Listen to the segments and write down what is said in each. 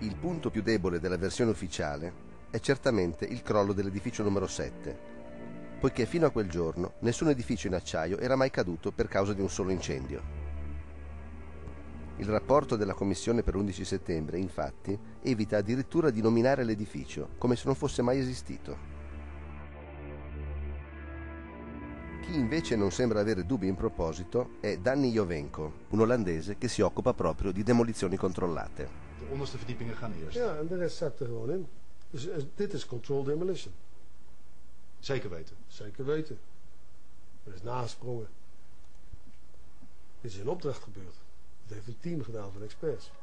Il punto più debole della versione ufficiale è certamente il crollo dell'edificio numero 7, poiché fino a quel giorno nessun edificio in acciaio era mai caduto per causa di un solo incendio. Il rapporto della Commissione per l'11 settembre, infatti, evita addirittura di nominare l'edificio, come se non fosse mai esistito. Chi invece non sembra avere dubbi in proposito è Danny Jovenko, un olandese che si occupa proprio di demolizioni controllate. De onderste verdiepingen gaan eerst. Ja, en de rest zakt er gewoon in. Dus dit is controlled demolition. Zeker weten. Zeker weten. Er is nagesprongen. Dit is in opdracht gebeurd. Dat heeft een team gedaan van experts.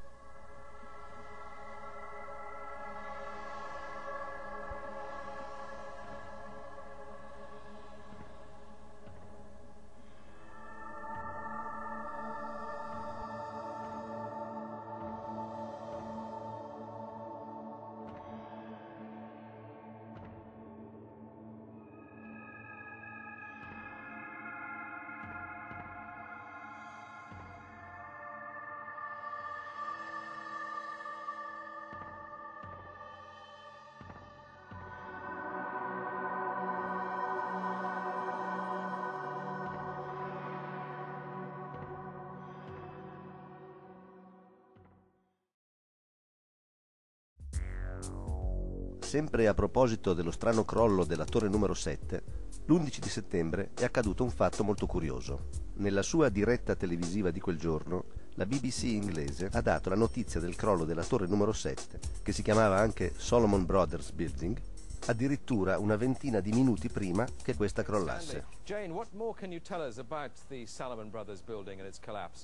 Sempre a proposito dello strano crollo della torre numero 7, l'11 di settembre è accaduto un fatto molto curioso. Nella sua diretta televisiva di quel giorno, la BBC inglese ha dato la notizia del crollo della torre numero 7, che si chiamava anche Solomon Brothers Building, addirittura una ventina di minuti prima che questa crollasse. Jane, what more can you tell us about the Salomon Brothers building and its collapse?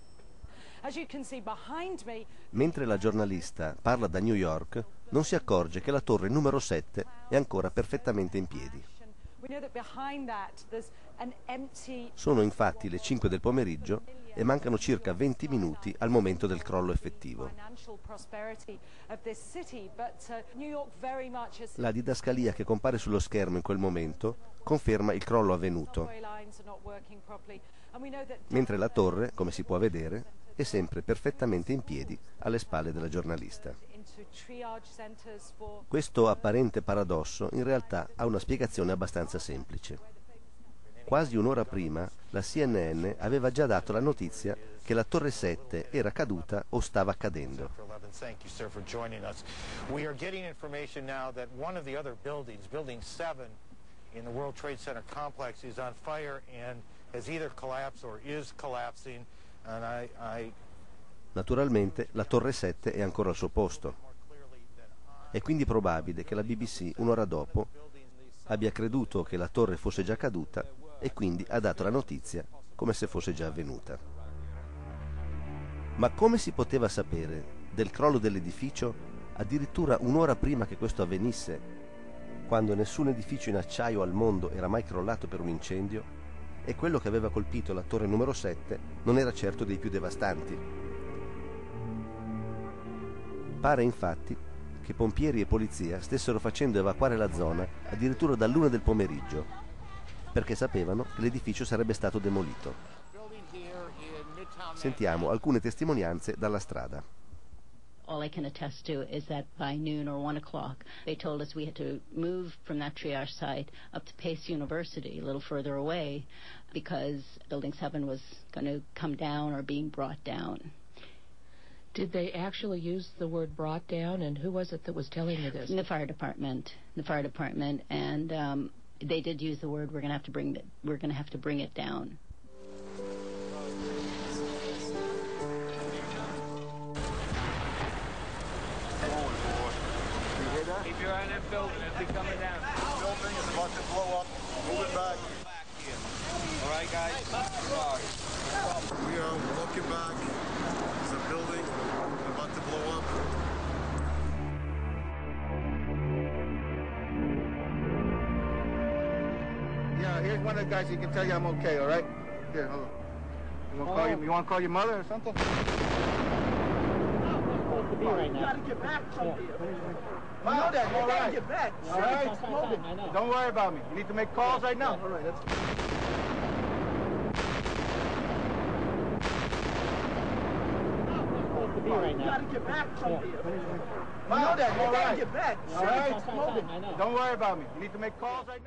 Mentre la giornalista parla da New York, non si accorge che la torre numero 7 è ancora perfettamente in piedi. Sono infatti le 5 del pomeriggio e mancano circa 20 minuti al momento del crollo effettivo. La didascalia che compare sullo schermo in quel momento conferma il crollo avvenuto, mentre la torre, come si può vedere, è sempre perfettamente in piedi alle spalle della giornalista. Questo apparente paradosso in realtà ha una spiegazione abbastanza semplice. Quasi un'ora prima la CNN aveva già dato la notizia che la torre 7 era caduta o stava cadendo. Thank you, sir, for joining us. We are getting information now that one of the other buildings, Building 7 in the World Trade Center complex, is on fire and has either collapsed or is collapsing. Naturalmente la torre 7 è ancora al suo posto. È quindi probabile che la BBC un'ora dopo abbia creduto che la torre fosse già caduta e quindi ha dato la notizia come se fosse già avvenuta. Ma come si poteva sapere del crollo dell'edificio addirittura un'ora prima che questo avvenisse, quando nessun edificio in acciaio al mondo era mai crollato per un incendio? E quello che aveva colpito la torre numero 7 non era certo dei più devastanti. Pare infatti che pompieri e polizia stessero facendo evacuare la zona addirittura dall'1 del pomeriggio, perché sapevano che l'edificio sarebbe stato demolito. Sentiamo alcune testimonianze dalla strada. All I can attest to is that by noon or 1 o'clock, they told us we had to move from that triage site up to Pace University, a little further away, because Building 7 was going to come down or being brought down. Did they actually use the word brought down, and who was it that was telling you this? The fire department, and they did use the word we're going to have to bring it down. Keep your eye on that building, it'll be coming down. The building is about to blow up. Move it back. All right, guys? We are walking back. There's a building about to blow up. Yeah, here's one of the guys who can tell you I'm okay, all right? Here, hold on. You want to call your mother or something? You gotta get back from here. You know that, You all gotta right. get back. All right? Don't worry about me. You need to make calls right now. All right, that's... be right now. You gotta get back from here. You know that. You all gotta right. get back. All right. It's fine, I know. Don't worry about me. You need to make calls right now.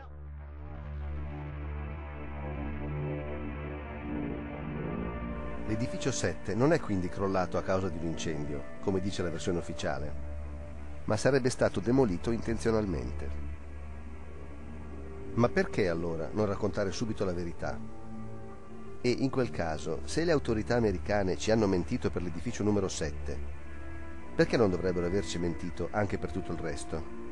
L'edificio 7 non è quindi crollato a causa di un incendio, come dice la versione ufficiale, ma sarebbe stato demolito intenzionalmente. Ma perché allora non raccontare subito la verità? E in quel caso, se le autorità americane ci hanno mentito per l'edificio numero 7, perché non dovrebbero averci mentito anche per tutto il resto?